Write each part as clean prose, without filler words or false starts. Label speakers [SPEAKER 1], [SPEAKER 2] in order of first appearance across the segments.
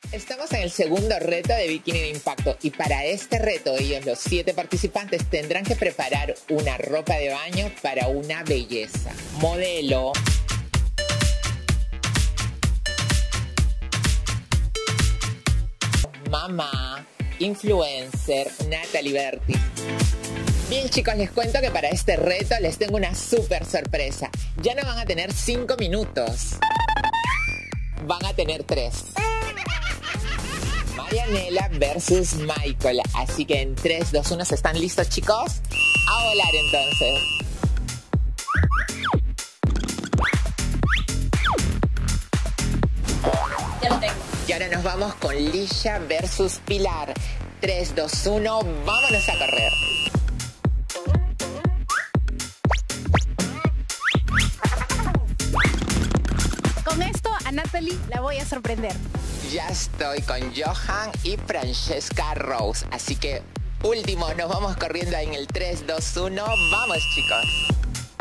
[SPEAKER 1] Estamos en el segundo reto de Bikini de Impacto y para este reto ellos, los 7 participantes, tendrán que preparar una ropa de baño para una belleza. Modelo, mamá, influencer, Natalie Bertis. Bien chicos, les cuento que para este reto les tengo una súper sorpresa. Ya no van a tener 5 minutos, van a tener 3. Marianela versus Michael. Así que en 3, 2, 1, ¿están listos chicos? A volar entonces.
[SPEAKER 2] Ya lo tengo.
[SPEAKER 1] Y ahora nos vamos con Lisha versus Pilar. 3, 2, 1, vámonos a correr.
[SPEAKER 2] Con esto a Natalie la voy a sorprender.
[SPEAKER 1] Ya estoy con Johan y Francesca Rose. Así que último, nos vamos corriendo en el 3, 2, 1. ¡Vamos, chicos!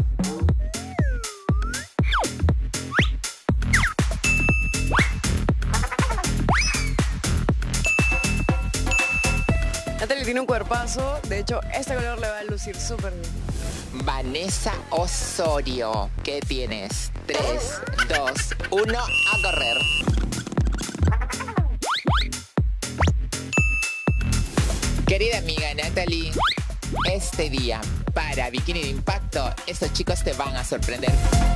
[SPEAKER 3] Natalie tiene un cuerpazo. De hecho, este color le va a lucir súper bien.
[SPEAKER 1] Vanessa Osorio, ¿qué tienes? 3, 2, 1, a correr. Querida amiga Natalie, este día para Bikini de Impacto, estos chicos te van a sorprender.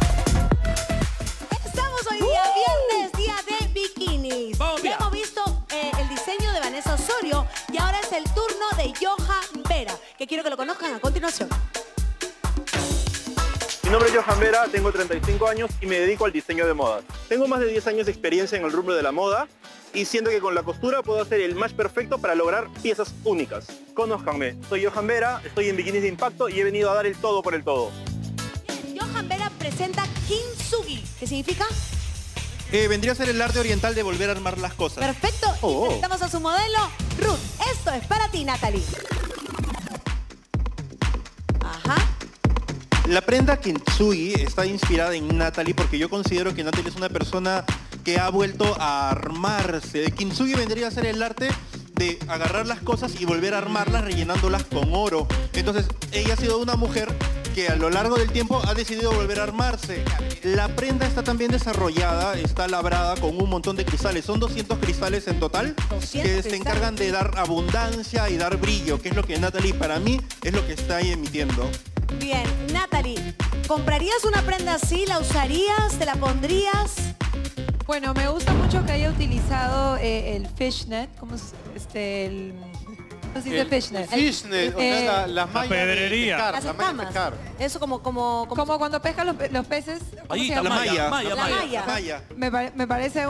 [SPEAKER 4] Estamos hoy día viernes, día de bikinis. Ya hemos visto el diseño de Vanessa Osorio y ahora es el turno de Johan Vera, que quiero que lo conozcan a continuación.
[SPEAKER 5] Mi nombre es Johan Vera, tengo 35 años y me dedico al diseño de modas. Tengo más de 10 años de experiencia en el rubro de la moda y siento que con la costura puedo hacer el match perfecto para lograr piezas únicas. Conózcanme, soy Johan Vera, estoy en Bikinis de Impacto y he venido a dar el todo por el todo.
[SPEAKER 4] Johan Vera presenta Kintsugi, ¿qué significa?
[SPEAKER 6] Vendría a ser el arte oriental de volver a armar las cosas.
[SPEAKER 4] Perfecto, y presentamos a su modelo, Ruth. Esto es para ti, Natalie. Ajá.
[SPEAKER 6] La prenda Kintsugi está inspirada en Natalie porque yo considero que Natalie es una persona que ha vuelto a armarse. Kintsugi vendría a ser el arte de agarrar las cosas y volver a armarlas rellenándolas con oro. Entonces, ella ha sido una mujer que a lo largo del tiempo ha decidido volver a armarse. La prenda está también desarrollada, está labrada con un montón de cristales. Son 200 cristales en total que se encargan de dar abundancia y dar brillo, que es lo que Natalie para mí es lo que está ahí emitiendo.
[SPEAKER 4] Bien, Natalie, ¿comprarías una prenda así? ¿La usarías? ¿Te la pondrías?
[SPEAKER 7] Bueno, me gusta mucho que haya utilizado el fishnet, ¿cómo es? ¿Cómo se dice fishnet?
[SPEAKER 8] Fishnet, o sea, la malla
[SPEAKER 9] pedrería.
[SPEAKER 8] de pescar,
[SPEAKER 4] Las
[SPEAKER 8] la malla de
[SPEAKER 4] escamas.
[SPEAKER 8] pescar.
[SPEAKER 4] Eso como
[SPEAKER 7] Como cuando pescan los peces. ¿cómo se llama?
[SPEAKER 4] La malla.
[SPEAKER 6] La malla.
[SPEAKER 7] Me parece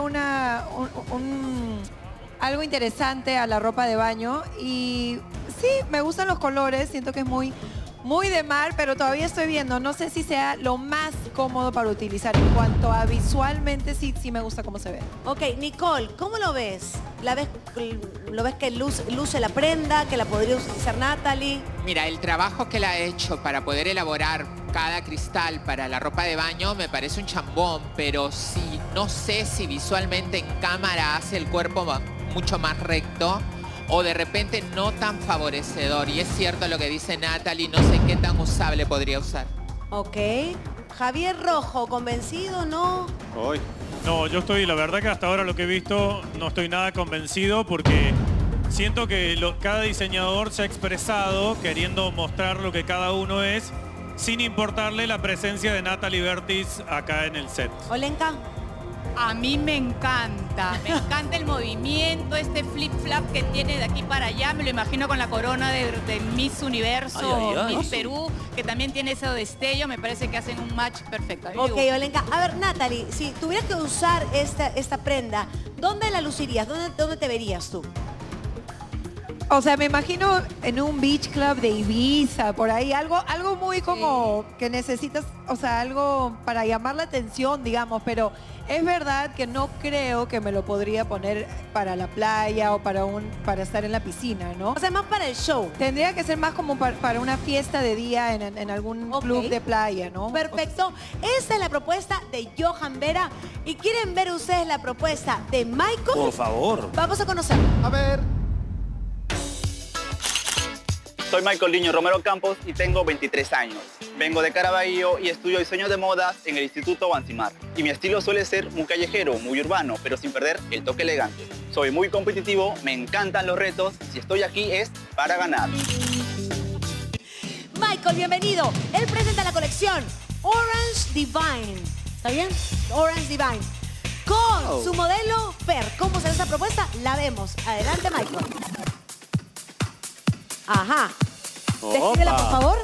[SPEAKER 7] algo interesante a la ropa de baño y sí, me gustan los colores, siento que es muy de mar, pero todavía estoy viendo, no sé si sea lo más cómodo para utilizar. En cuanto a visualmente, sí me gusta cómo se ve.
[SPEAKER 4] Ok, Nicole, ¿cómo lo ves? ¿Lo ves que luce la prenda, que la podría utilizar Natalie?
[SPEAKER 1] Mira, el trabajo que él ha hecho para poder elaborar cada cristal para la ropa de baño me parece un chambón, pero sí, no sé si visualmente en cámara hace el cuerpo mucho más recto o de repente no tan favorecedor. Y es cierto lo que dice Natalie, no sé qué tan usable podría usar.
[SPEAKER 4] Ok. Javier Rojo, ¿convencido? ¿No?
[SPEAKER 8] Hoy.
[SPEAKER 9] No, yo estoy, la verdad que hasta ahora lo que he visto no estoy nada convencido porque siento que cada diseñador se ha expresado queriendo mostrar lo que cada uno es sin importarle la presencia de Natalie Bertis acá en el set.
[SPEAKER 4] Olenka.
[SPEAKER 2] A mí me encanta el movimiento, este flip-flap que tiene de aquí para allá. Me lo imagino con la corona de Miss Universo, Miss Perú, que también tiene ese destello. Me parece que hacen un match perfecto.
[SPEAKER 4] Ok, Olenka. A ver, Natalie, si tuvieras que usar esta prenda, ¿dónde la lucirías? ¿Dónde te verías tú?
[SPEAKER 7] O sea, me imagino en un beach club de Ibiza, por ahí, algo muy como que necesitas, o sea, algo para llamar la atención, digamos, pero es verdad que no creo que me lo podría poner para la playa o para estar en la piscina, ¿no?
[SPEAKER 4] O sea, más para el show.
[SPEAKER 7] Tendría que ser más como para una fiesta de día en algún club de playa, ¿no?
[SPEAKER 4] Perfecto. Esa es la propuesta de Johan Vera. ¿Y quieren ver ustedes la propuesta de Michael?
[SPEAKER 10] Por favor.
[SPEAKER 4] Vamos a conocerlo.
[SPEAKER 8] A ver.
[SPEAKER 11] Soy Michael Niño Romero Campos y tengo 23 años. Vengo de Caraballo y estudio diseño de modas en el Instituto Bansimar. Y mi estilo suele ser muy callejero, muy urbano, pero sin perder el toque elegante. Soy muy competitivo, me encantan los retos. Si estoy aquí es para ganar.
[SPEAKER 4] Michael, bienvenido. Él presenta la colección Orange Divine. ¿Está bien? Orange Divine. Con su modelo Fer. ¿Cómo será esta propuesta? La vemos. Adelante, Michael. Ajá. Descríbela, por favor.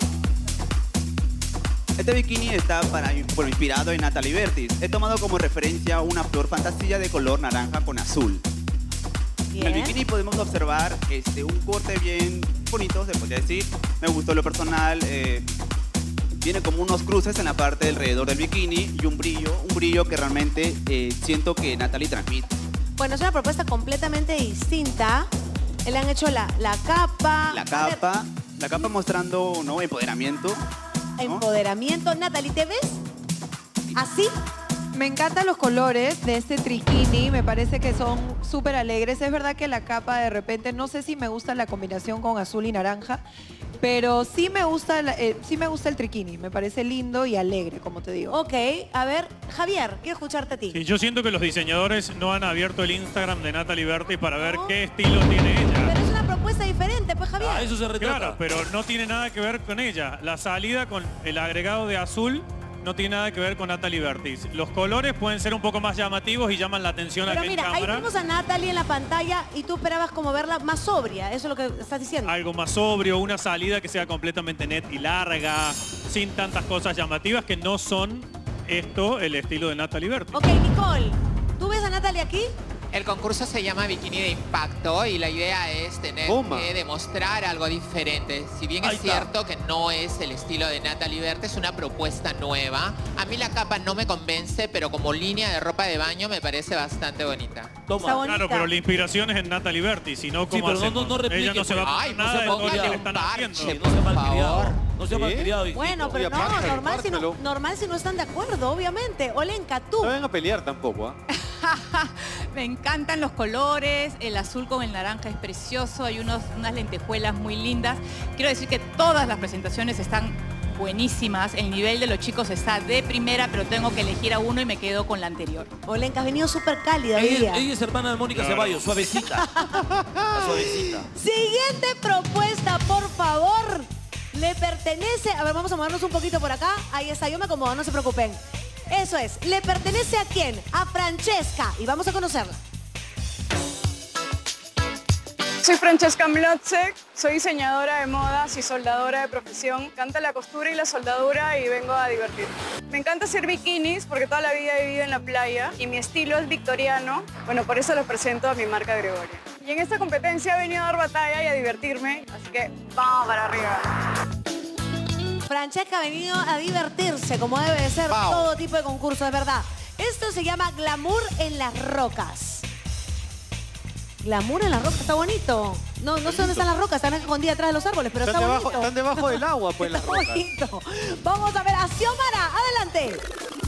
[SPEAKER 11] Este bikini está inspirado en Natalie Bertis. He tomado como referencia una flor fantasía de color naranja con azul.
[SPEAKER 4] Bien.
[SPEAKER 11] En el bikini podemos observar un corte bien bonito, se podría decir. Me gustó lo personal. Tiene como unos cruces en la parte alrededor del bikini y un brillo que realmente siento que Natalie transmite.
[SPEAKER 4] Bueno, es una propuesta completamente distinta. Le han hecho la capa.
[SPEAKER 11] La capa mostrando empoderamiento. ¿no?
[SPEAKER 4] Empoderamiento. Natalie, ¿te ves así?
[SPEAKER 7] Me encantan los colores de este triquini, me parece que son súper alegres. Es verdad que la capa de repente, no sé si me gusta la combinación con azul y naranja, pero sí me gusta el triquini, me parece lindo y alegre, como te digo.
[SPEAKER 4] Ok, a ver, Javier, quiero escucharte a ti.
[SPEAKER 9] Sí, yo siento que los diseñadores no han abierto el Instagram de Natalie Bertis para ver qué estilo tiene ella.
[SPEAKER 4] Pero es una propuesta diferente, pues, Javier.
[SPEAKER 10] Eso se retrata.
[SPEAKER 9] Claro, pero no tiene nada que ver con ella. La salida con el agregado de azul no tiene nada que ver con Natalie Bertis. Los colores pueden ser un poco más llamativos y llaman la atención
[SPEAKER 4] Pero
[SPEAKER 9] aquí en
[SPEAKER 4] mira, ahí
[SPEAKER 9] cámara.
[SPEAKER 4] vemos a Natalie en la pantalla y tú esperabas como verla más sobria. Eso es lo que estás diciendo.
[SPEAKER 9] Algo más sobrio, una salida que sea completamente net y larga, sin tantas cosas llamativas que no son el estilo de Natalie Bertis.
[SPEAKER 4] Ok, Nicole, ¿tú ves a Natalie aquí?
[SPEAKER 1] El concurso se llama Bikini de Impacto y la idea es tener que demostrar algo diferente. Si bien es cierto que no es el estilo de Natalie Bertis, es una propuesta nueva. A mí la capa no me convence, pero como línea de ropa de baño me parece bastante bonita.
[SPEAKER 9] Toma. Claro, pero la inspiración es en Natalie Bertis, si no, ¿cómo hacemos? Ella no se va a poner nada de todo lo que le están haciendo.
[SPEAKER 10] No sea malcriado. No sea malcriado.
[SPEAKER 4] Bueno, pero no, normal si no están de acuerdo, obviamente. Olenka, tú.
[SPEAKER 8] No vengan a pelear tampoco,
[SPEAKER 2] Me encantan los colores, el azul con el naranja es precioso, hay unas lentejuelas muy lindas. Quiero decir que todas las presentaciones están buenísimas, el nivel de los chicos está de primera, pero tengo que elegir a uno y me quedo con la anterior.
[SPEAKER 4] Olenka, has venido súper cálida hoy día.
[SPEAKER 10] Ella es hermana de Mónica Ceballos, suavecita. Suavecita.
[SPEAKER 4] Siguiente propuesta, por favor. Le pertenece, a ver, vamos a movernos un poquito por acá. Ahí está, yo me acomodo, no se preocupen. Eso es, ¿le pertenece a quién? A Francesca. Y vamos a conocerla.
[SPEAKER 12] Soy Francesca Mlotzek, soy diseñadora de modas y soldadora de profesión. Me encanta la costura y la soldadura y vengo a divertirme. Me encanta hacer bikinis porque toda la vida he vivido en la playa y mi estilo es victoriano. Bueno, por eso los presento a mi marca Gregoria. Y en esta competencia he venido a dar batalla y a divertirme, así que vamos para arriba.
[SPEAKER 4] Francesca ha venido a divertirse, como debe de ser todo tipo de concursos, es verdad. Esto se llama Glamour en las rocas. Glamour en las rocas, está bonito. No sé dónde están las rocas, están escondidas atrás de los árboles, pero está bonito.
[SPEAKER 8] Están debajo del agua, pues, las rocas.
[SPEAKER 4] Bonito. Vamos a ver a Xiomara, adelante.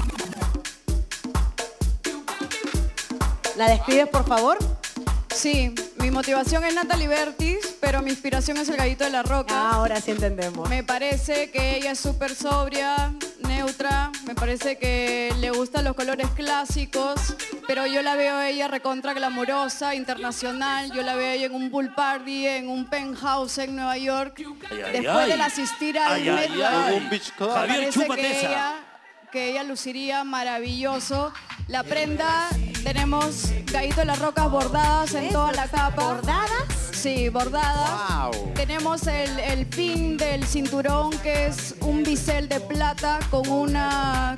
[SPEAKER 4] ¿La describes, por favor?
[SPEAKER 12] Sí, mi motivación es Natalie Bertis, pero mi inspiración es el Gallito de la Roca.
[SPEAKER 4] Ahora sí entendemos.
[SPEAKER 12] Me parece que ella es súper sobria, neutra, me parece que le gustan los colores clásicos, pero yo la veo a ella recontra glamurosa, internacional, yo la veo a ella en un pool party, en un penthouse en Nueva York, después de asistir al Met Gala.
[SPEAKER 10] Javier, chúpate esa.
[SPEAKER 12] Que ella luciría maravilloso. La prenda, tenemos Gallito de las Rocas bordadas en toda la capa.
[SPEAKER 4] ¿Bordadas?
[SPEAKER 12] Sí, bordadas.
[SPEAKER 8] Wow.
[SPEAKER 12] Tenemos el pin del cinturón, que es un bisel de plata con una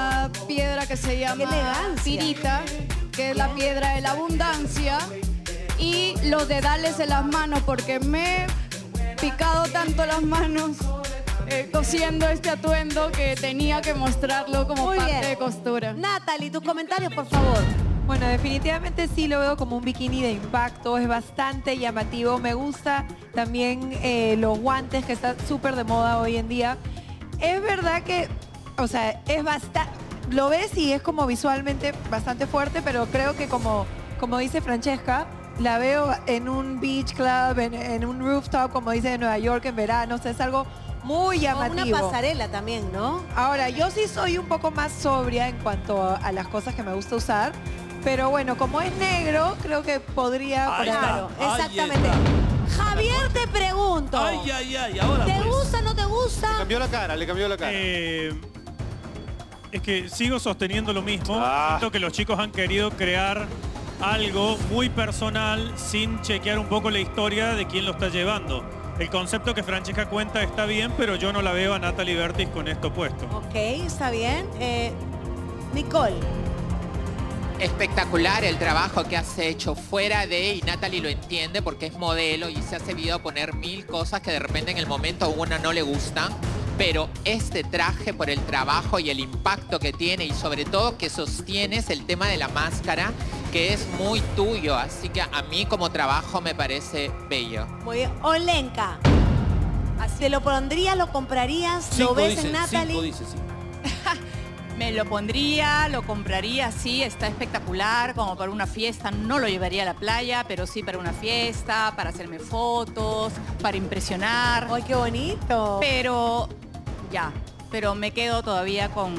[SPEAKER 12] piedra que se llama pirita, que es la piedra de la abundancia. y los dedales en las manos, porque me he picado tanto las manos cosiendo este atuendo que tenía que mostrarlo como
[SPEAKER 4] Muy
[SPEAKER 12] parte
[SPEAKER 4] bien.
[SPEAKER 12] de costura.
[SPEAKER 4] Natalie, tus comentarios, por favor.
[SPEAKER 7] Bueno, definitivamente sí lo veo como un bikini de impacto, es bastante llamativo. Me gusta también los guantes, que están súper de moda hoy en día. Es verdad que, o sea, es bastante, lo ves y es como visualmente bastante fuerte, pero creo que como dice Francesca, la veo en un beach club, en un rooftop, como dice de Nueva York en verano, o sea, es algo muy llamativo.
[SPEAKER 4] Una pasarela también, ¿no?
[SPEAKER 7] Ahora, yo sí soy un poco más sobria en cuanto a las cosas que me gusta usar, pero bueno, como es negro, creo que podría...
[SPEAKER 4] Claro, exactamente. Javier, te pregunto.
[SPEAKER 10] Ay, ay, ay, ahora
[SPEAKER 4] ¿Te
[SPEAKER 10] pues.
[SPEAKER 4] gusta, no te gusta?
[SPEAKER 8] Le cambió la cara, le cambió la cara.
[SPEAKER 9] Es que sigo sosteniendo lo mismo. Siento que los chicos han querido crear algo muy personal sin chequear un poco la historia de quién lo está llevando. El concepto que Francesca cuenta está bien, pero yo no la veo a Natalie Bertis con esto puesto.
[SPEAKER 4] Ok, está bien. Nicole.
[SPEAKER 1] Espectacular el trabajo que has hecho fuera de, y Natalie lo entiende porque es modelo y se ha sabido poner 1000 cosas que de repente en el momento a una no le gustan, pero este traje por el trabajo y el impacto que tiene y sobre todo que sostienes el tema de la máscara, que es muy tuyo, así que a mí como trabajo me parece bello.
[SPEAKER 4] Muy bien. Olenka. ¿Te lo pondrías, lo comprarías? ¿Lo ves en Natalie?
[SPEAKER 10] 5 dice, sí.
[SPEAKER 2] Me lo pondría, lo compraría, sí, está espectacular, como para una fiesta. No lo llevaría a la playa, pero sí para una fiesta, para hacerme fotos, para impresionar.
[SPEAKER 4] ¡Ay, qué bonito!
[SPEAKER 2] Pero, pero me quedo todavía con...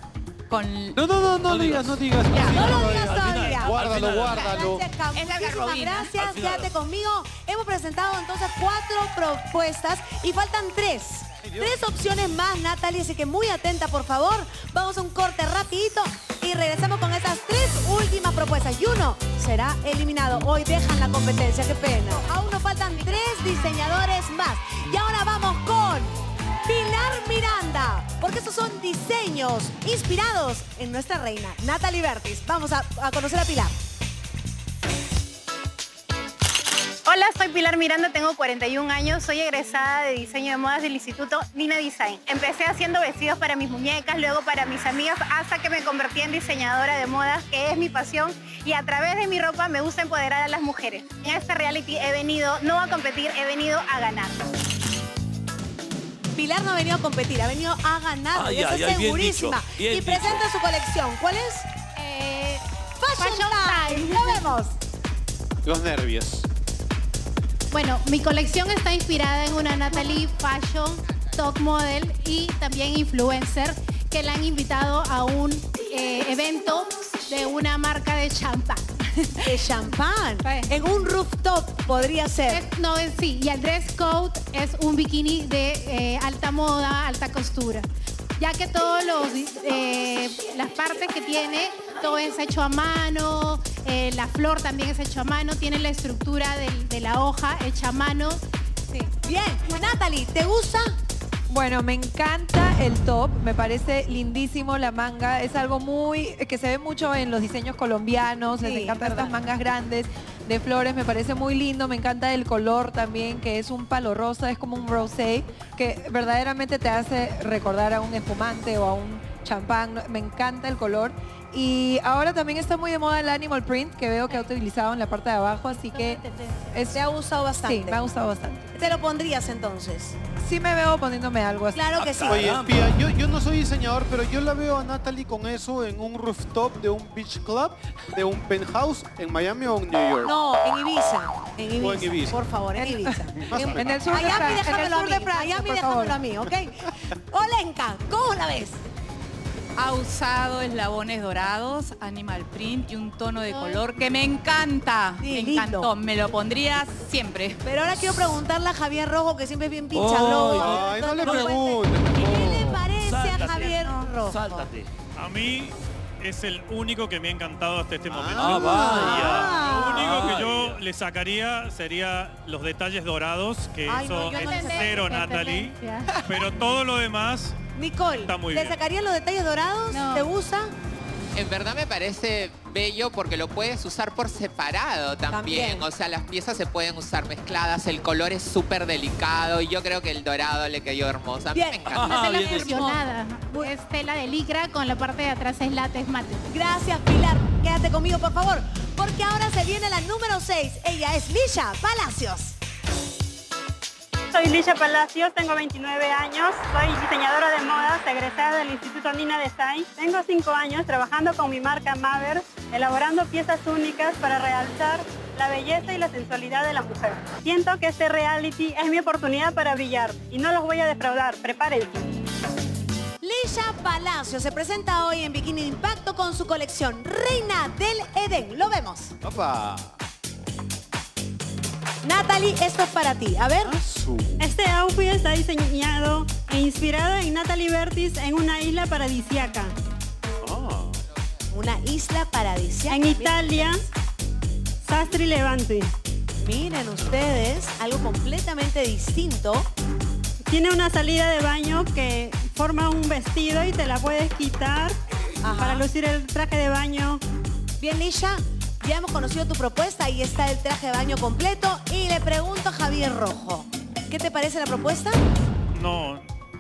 [SPEAKER 8] No digas.
[SPEAKER 4] No lo digas todavía.
[SPEAKER 8] Guárdalo.
[SPEAKER 4] Francesca,
[SPEAKER 2] Es la
[SPEAKER 4] muchísimas
[SPEAKER 2] garrobina.
[SPEAKER 4] gracias,
[SPEAKER 10] Al final.
[SPEAKER 4] quédate conmigo. Hemos presentado entonces 4 propuestas y faltan 3. 3 opciones más, Natalie, así que muy atenta, por favor. Vamos a un corte rapidito y regresamos con estas 3 últimas propuestas. Y uno será eliminado. Hoy dejan la competencia, qué pena. Aún nos faltan 3 diseñadores más. Y ahora vamos con Pilar Miranda, porque estos son diseños inspirados en nuestra reina, Natalie Bertis. Vamos a conocer a Pilar.
[SPEAKER 13] Hola, soy Pilar Miranda, tengo 41 años, soy egresada de diseño de modas del Instituto Nina Design. Empecé haciendo vestidos para mis muñecas, luego para mis amigas, hasta que me convertí en diseñadora de modas, que es mi pasión, y a través de mi ropa me gusta empoderar a las mujeres. En este reality he venido no a competir, he venido a ganar.
[SPEAKER 4] Pilar no ha venido a competir, ha venido a ganar,
[SPEAKER 10] Ay,
[SPEAKER 4] y eso
[SPEAKER 10] ay,
[SPEAKER 4] es
[SPEAKER 10] ay, bien
[SPEAKER 4] segurísima.
[SPEAKER 10] dicho, bien
[SPEAKER 4] Y presenta su colección. ¿Cuál es? Fashion Time. Lo vemos.
[SPEAKER 8] Los nervios.
[SPEAKER 14] Bueno, mi colección está inspirada en una Natalie Fashion Top Model y también influencer que la han invitado a un evento de una marca de champán.
[SPEAKER 4] ¿De champán? En un rooftop podría ser.
[SPEAKER 14] No, sí, y el dress code es un bikini de alta moda, alta costura. Ya que todos las partes que tiene, todo es hecho a mano, la flor también es hecho a mano, tiene la estructura de la hoja hecha a mano.
[SPEAKER 4] Sí. Bien, Natalie, ¿te gusta?
[SPEAKER 7] Bueno, me encanta el top, me parece lindísimo la manga, es algo muy que se ve mucho en los diseños colombianos, les encantan estas mangas grandes de flores, me parece muy lindo, me encanta el color también, que es un palo rosa, es como un rosé, que verdaderamente te hace recordar a un espumante o a un champán, me encanta el color. Y ahora también está muy de moda el animal print, que veo que ha utilizado en la parte de abajo, así que...
[SPEAKER 4] ¿Te ha gustado bastante?
[SPEAKER 7] Sí, me ha gustado bastante.
[SPEAKER 4] ¿Te lo pondrías entonces?
[SPEAKER 7] Sí me veo poniéndome algo así.
[SPEAKER 4] Claro que sí.
[SPEAKER 8] Oye, Pía, yo no soy diseñador, pero yo la veo a Natalie con eso en un rooftop de un beach club, de un penthouse en Miami o en New York.
[SPEAKER 4] No, en Ibiza. En Ibiza.
[SPEAKER 8] O en Ibiza.
[SPEAKER 4] Por favor, en Ibiza.
[SPEAKER 7] En el sur de
[SPEAKER 4] Miami, déjamelo a mí.
[SPEAKER 7] Francia,
[SPEAKER 4] Miami,
[SPEAKER 7] por
[SPEAKER 4] déjamelo
[SPEAKER 7] favor.
[SPEAKER 4] a mí, ¿ok? Olenka, ¿cómo la ves?
[SPEAKER 2] Ha usado eslabones dorados, animal print y un tono de color que me encanta.
[SPEAKER 4] Sí,
[SPEAKER 2] me
[SPEAKER 4] lindo.
[SPEAKER 2] encantó. Me lo pondría siempre.
[SPEAKER 4] Pero ahora quiero preguntarle a Javier Rojo, que siempre es bien pincha
[SPEAKER 8] Ay, no le preguntes.
[SPEAKER 4] ¿Qué le parece a Javier Rojo?
[SPEAKER 10] Sáltate.
[SPEAKER 9] A mí es el único que me ha encantado hasta este momento.
[SPEAKER 10] Ah, vaya.
[SPEAKER 9] Lo único que yo le sacaría sería los detalles dorados, que
[SPEAKER 4] Ay,
[SPEAKER 9] eso
[SPEAKER 4] no, yo no
[SPEAKER 9] es
[SPEAKER 4] le sé.
[SPEAKER 9] cero, Natalie. Pero todo lo demás
[SPEAKER 4] Nicole,
[SPEAKER 9] está muy
[SPEAKER 4] ¿te
[SPEAKER 9] bien.
[SPEAKER 4] sacarían los detalles dorados?
[SPEAKER 14] No.
[SPEAKER 4] ¿Te gusta?
[SPEAKER 1] En verdad me parece bello porque lo puedes usar por separado también. O sea, las piezas se pueden usar mezcladas, el color es súper delicado y yo creo que el dorado le cayó hermoso. A mí me encanta.
[SPEAKER 14] Una tela fusionada. Es tela de licra con la parte de atrás es látex mate.
[SPEAKER 4] Gracias, Pilar. Quédate conmigo, por favor, porque ahora se viene la número 6. Ella es Lisha Palacios.
[SPEAKER 15] Soy Lisha Palacios, tengo 29 años, soy diseñadora de modas, egresada del Instituto Nina Design. Tengo 5 años trabajando con mi marca Maver, elaborando piezas únicas para realzar la belleza y la sensualidad de la mujer. Siento que este reality es mi oportunidad para brillar y no los voy a defraudar, prepárense.
[SPEAKER 4] Lisha Palacios se presenta hoy en Bikini de Impacto con su colección Reina del Edén. Lo vemos.
[SPEAKER 10] ¡Opa!
[SPEAKER 4] Natalie, esto es para ti. A ver.
[SPEAKER 15] Este outfit está diseñado e inspirado en Natalie Bertis en una isla paradisíaca.
[SPEAKER 4] Una isla paradisíaca.
[SPEAKER 15] En Italia, Sastri Levante.
[SPEAKER 4] Miren ustedes, algo completamente distinto.
[SPEAKER 15] Tiene una salida de baño que forma un vestido y te la puedes quitar para lucir el traje de baño.
[SPEAKER 4] Bien, Lisha. Ya hemos conocido tu propuesta, ahí está el traje de baño completo. Y le pregunto a Javier Rojo, ¿qué te parece la propuesta?
[SPEAKER 9] No.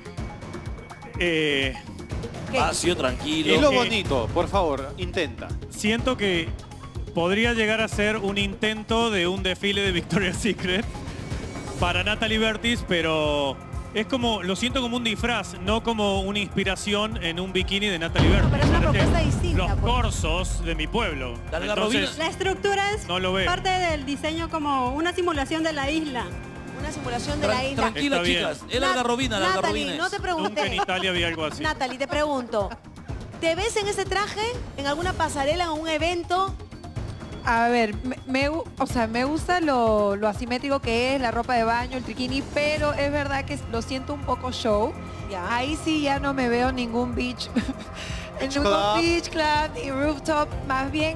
[SPEAKER 10] Espacio, tranquilo.
[SPEAKER 8] Es lo bonito, por favor, intenta.
[SPEAKER 9] Siento que podría llegar a ser un intento de un desfile de Victoria's Secret para Natalie Bertis, pero es como, lo siento como un disfraz, no como una inspiración en un bikini de Natalie Bertis.
[SPEAKER 4] Pero es una
[SPEAKER 9] Parece
[SPEAKER 4] propuesta distinta.
[SPEAKER 9] Los corsos de mi pueblo. Entonces,
[SPEAKER 15] La estructura es
[SPEAKER 9] no lo veo.
[SPEAKER 15] parte del diseño como una simulación de la isla.
[SPEAKER 4] Una simulación de la isla.
[SPEAKER 10] Tranquilo,
[SPEAKER 9] Está bien.
[SPEAKER 10] chicas. Es la algarrobina, la
[SPEAKER 4] Natalie,
[SPEAKER 10] algarrobina
[SPEAKER 4] no te pregunté.
[SPEAKER 9] Nunca en Italia había algo así.
[SPEAKER 4] Natalie, te pregunto, ¿te ves en ese traje en alguna pasarela, en un evento?
[SPEAKER 7] A ver, me gusta lo asimétrico que es, la ropa de baño, el trikini, pero es verdad que lo siento un poco show.
[SPEAKER 4] Ya.
[SPEAKER 7] Ahí sí ya no me veo ningún beach, beach club ni rooftop. Más bien,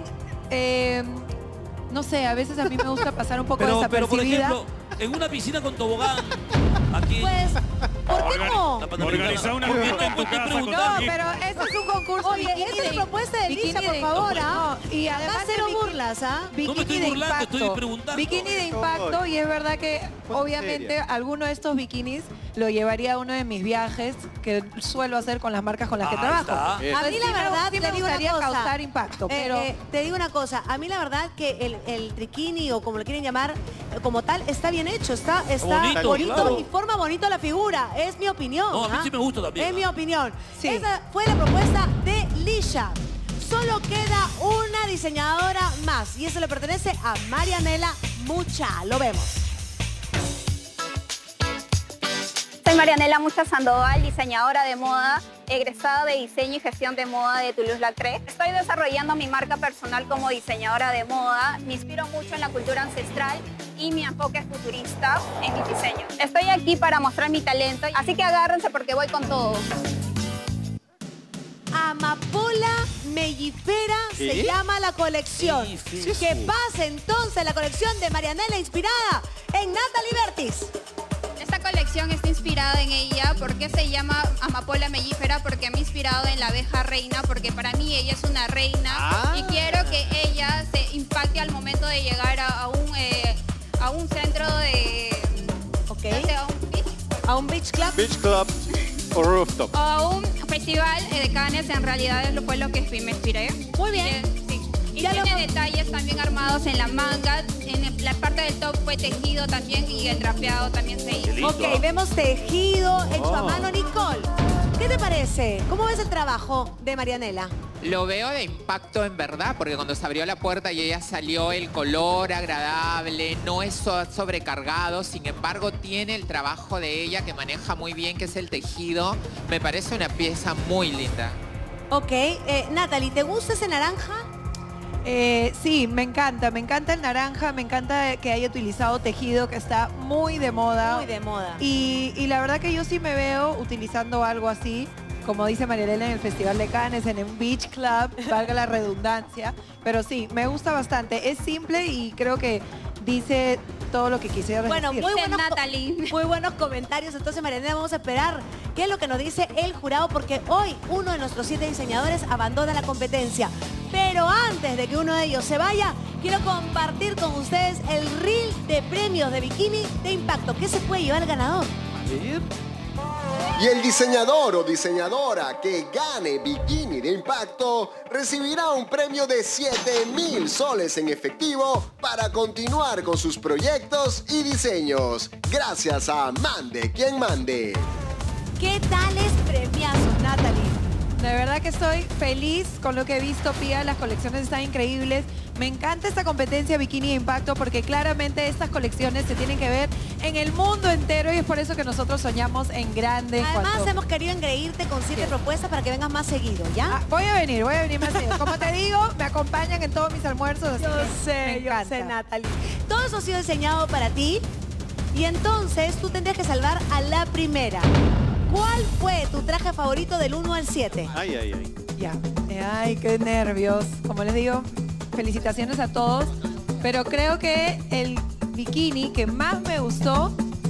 [SPEAKER 7] no sé, a veces a mí me gusta pasar un poco
[SPEAKER 10] pero por
[SPEAKER 7] desapercibida.
[SPEAKER 10] ejemplo, en una piscina con tobogán, aquí...
[SPEAKER 4] Pues, ¿por qué no?
[SPEAKER 9] Organizar una fiesta en tu casa con
[SPEAKER 7] No,
[SPEAKER 9] tus
[SPEAKER 7] pero eso es un concurso
[SPEAKER 4] Oye,
[SPEAKER 7] bikini
[SPEAKER 4] esa es la propuesta de
[SPEAKER 7] bikini
[SPEAKER 4] Lisha, por
[SPEAKER 7] de-
[SPEAKER 4] favor,
[SPEAKER 7] No,
[SPEAKER 4] ¿ah?
[SPEAKER 7] y además
[SPEAKER 4] Acá cero
[SPEAKER 7] el bikini-
[SPEAKER 4] burlas, ¿ah?
[SPEAKER 10] No me estoy burlando, estoy preguntando.
[SPEAKER 7] Bikini de impacto, y es verdad que obviamente
[SPEAKER 8] seria.
[SPEAKER 7] alguno de estos bikinis lo llevaría a uno de mis viajes que suelo hacer con las marcas con las que
[SPEAKER 10] Ahí
[SPEAKER 7] trabajo.
[SPEAKER 10] está.
[SPEAKER 4] A mí la verdad,
[SPEAKER 7] sí
[SPEAKER 4] te
[SPEAKER 7] me
[SPEAKER 4] digo una
[SPEAKER 7] gustaría
[SPEAKER 4] cosa.
[SPEAKER 7] causar impacto, pero
[SPEAKER 4] Te digo una cosa, a mí la verdad que el trikini o como lo quieren llamar, como tal, está bien hecho, está
[SPEAKER 10] Bonito, claro.
[SPEAKER 4] y forma bonito la figura, es mi opinión.
[SPEAKER 10] No, a mí sí me gusta también.
[SPEAKER 4] Es mi opinión.
[SPEAKER 7] Sí.
[SPEAKER 4] Esa fue la propuesta de Lisha. Solo queda una diseñadora más y eso le pertenece a Marianela Mucha. Lo vemos.
[SPEAKER 16] Soy Marianela Mucha Sandoval, diseñadora de moda, egresada de diseño y gestión de moda de Toulouse-Lautrec. Estoy desarrollando mi marca personal como diseñadora de moda. Me inspiro mucho en la cultura ancestral y mi enfoque es futurista en mi diseño. Estoy aquí para mostrar mi talento, así que agárrense porque voy con todo.
[SPEAKER 4] Amapola Mellifera se llama la colección. Que pase entonces la colección de Marianela inspirada en Natalie Bertis.
[SPEAKER 17] Esta colección está inspirada en ella. ¿Por qué se llama Amapola Mellífera? Porque me he inspirado en la abeja reina, porque para mí ella es una reina y quiero que ella se impacte al momento de llegar a un centro de...
[SPEAKER 4] ¿A un beach club?
[SPEAKER 8] Beach club o rooftop.
[SPEAKER 17] O a un festival de Cannes, en realidad fue lo que me inspiré.
[SPEAKER 4] Muy bien.
[SPEAKER 17] Sí. Y tiene detalles también armados en la manga, en la parte del top fue tejido también y el drapeado también se hizo.
[SPEAKER 4] Ok, vemos tejido hecho a mano. Nicole, ¿qué te parece? ¿Cómo ves el trabajo de Marianela?
[SPEAKER 1] Lo veo de impacto en verdad, porque cuando se abrió la puerta y ella salió, el color agradable, no es sobrecargado, sin embargo tiene el trabajo de ella que maneja muy bien, que es el tejido. Me parece una pieza muy linda.
[SPEAKER 4] Ok, Natalie, ¿te gusta ese naranja?
[SPEAKER 7] Sí, me encanta el naranja, me encanta que haya utilizado tejido, que está muy de moda.
[SPEAKER 4] Muy de moda.
[SPEAKER 7] Y la verdad que yo sí me veo utilizando algo así, como dice Marianela en el Festival de Cannes, en un beach club, valga la redundancia. Pero sí, me gusta bastante. Es simple y creo que dice todo lo que quisiera
[SPEAKER 4] Bueno,
[SPEAKER 7] decir.
[SPEAKER 4] muy buenos comentarios. Entonces, Marianela, vamos a esperar qué es lo que nos dice el jurado, porque hoy uno de nuestros 7 diseñadores abandona la competencia. Pero antes de que uno de ellos se vaya, quiero compartir con ustedes el reel de premios de bikini de impacto. ¿Qué se puede llevar el ganador?
[SPEAKER 18] Y el diseñador o diseñadora que gane bikini de impacto recibirá un premio de 7,000 soles en efectivo para continuar con sus proyectos y diseños. Gracias a Mande Quien Mande.
[SPEAKER 4] ¿Qué tales premiazos, Natalie?
[SPEAKER 7] De verdad que estoy feliz con lo que he visto, Pía. Las colecciones están increíbles. Me encanta esta competencia Bikini de Impacto porque claramente estas colecciones se tienen que ver en el mundo entero y es por eso que nosotros soñamos en grande.
[SPEAKER 4] Además, hemos querido engreírte con 7 propuestas para que vengas más seguido, ¿ya?
[SPEAKER 7] Voy a venir más seguido. Como te digo, me acompañan en todos mis almuerzos. Así
[SPEAKER 4] Yo
[SPEAKER 7] que
[SPEAKER 4] sé, Natalie. Todo eso ha sido diseñado para ti y entonces tú tendrías que salvar a la primera. ¿Cuál fue tu traje favorito del 1 al 7?
[SPEAKER 8] Ay.
[SPEAKER 7] Ya. Ay, qué nervios. Como les digo, felicitaciones a todos. Pero creo que el bikini que más me gustó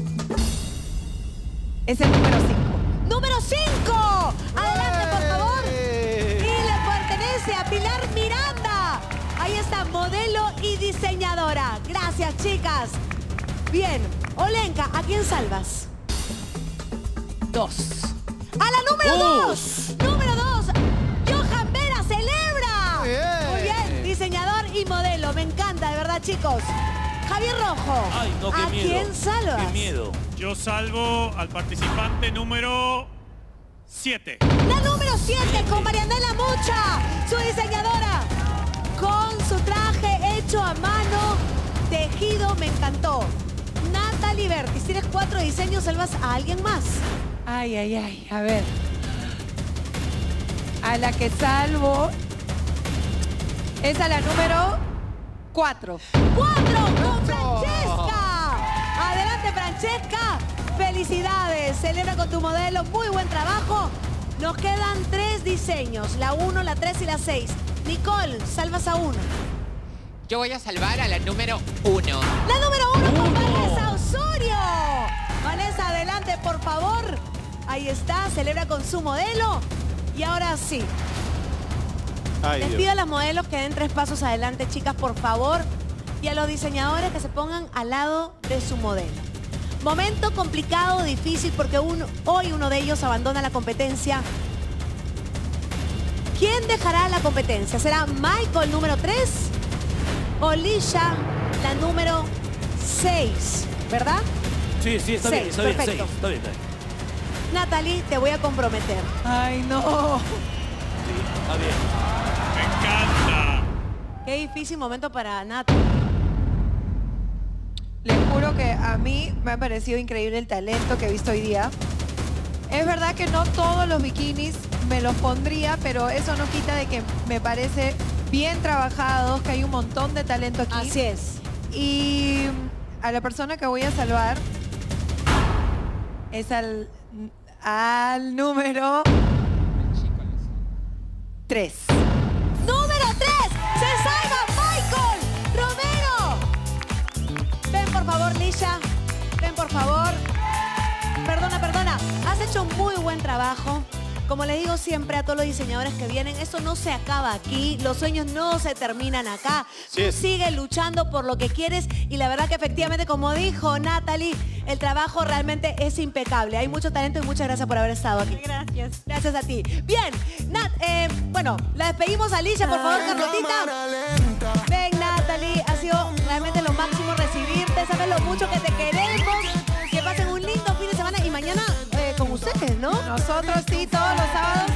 [SPEAKER 7] es el número 5.
[SPEAKER 4] ¡Número 5! Adelante, por favor. Y le pertenece a Pilar Miranda. Ahí está, modelo y diseñadora. Gracias, chicas. Bien. Olenka, ¿a quién salvas?
[SPEAKER 10] 2.
[SPEAKER 4] ¡A la número 2! ¡Número 2! ¡Johan Vera celebra! Muy bien, diseñador y modelo. Me encanta, de verdad, chicos. Javier Rojo,
[SPEAKER 10] Ay, no, qué
[SPEAKER 4] ¿a
[SPEAKER 10] miedo.
[SPEAKER 4] quién salvas?
[SPEAKER 10] Qué miedo.
[SPEAKER 9] Yo salvo al participante número 7.
[SPEAKER 4] La número 7 con Marianela Mucha, su diseñadora. Con su traje hecho a mano, tejido, me encantó. Natalie Bertis, tienes 4 diseños, ¿salvas a alguien más?
[SPEAKER 7] Ay. A ver. A la que salvo es a la número 4.
[SPEAKER 4] 4 con Francesca. Adelante, Francesca. Felicidades. Celebra con tu modelo. Muy buen trabajo. Nos quedan 3 diseños. La 1, la 3 y la 6. Nicole, salvas a 1.
[SPEAKER 1] Yo voy a salvar a la número 1.
[SPEAKER 4] La número 1 con Vanessa Osorio. Vanessa, adelante, por favor. Ahí está, celebra con su modelo. Y ahora sí. Les pido a las modelos que den 3 pasos adelante, chicas, por favor. Y a los diseñadores que se pongan al lado de su modelo. Momento complicado, difícil, porque hoy uno de ellos abandona la competencia. ¿Quién dejará la competencia? ¿Será Michael, número 3? O Lisha, la número 6, ¿verdad?
[SPEAKER 10] Sí, está bien, está bien,
[SPEAKER 4] perfecto.
[SPEAKER 10] Está bien.
[SPEAKER 4] Natalie, te voy a comprometer.
[SPEAKER 7] Ay, no.
[SPEAKER 10] Sí, está bien.
[SPEAKER 9] Me encanta.
[SPEAKER 4] Qué difícil momento para Natalie.
[SPEAKER 7] Les juro que a mí me ha parecido increíble el talento que he visto hoy día. Es verdad que no todos los bikinis me los pondría, pero eso no quita de que me parece bien trabajados, que hay un montón de talento aquí.
[SPEAKER 4] Así es.
[SPEAKER 7] Y a la persona que voy a salvar es al número 3.
[SPEAKER 4] ¡Número 3! ¡Se salva Michael Romero! Ven, por favor, Lisha. Ven, por favor. Perdona. Has hecho un muy buen trabajo. Como les digo siempre a todos los diseñadores que vienen, eso no se acaba aquí, los sueños no se terminan acá. Tú sigues luchando por lo que quieres y la verdad que efectivamente, como dijo Natalie, el trabajo realmente es impecable. Hay mucho talento y muchas gracias por haber estado aquí.
[SPEAKER 15] Gracias.
[SPEAKER 4] Gracias a ti. Bien, bueno, la despedimos a Alicia, por favor, Carlotita. Ven, Natalie, ha sido realmente lo máximo recibirte, sabes lo mucho que te queremos. Que pasen un lindo fin de semana y mañana con ustedes, ¿no?
[SPEAKER 7] Nosotros sí, todos los sábados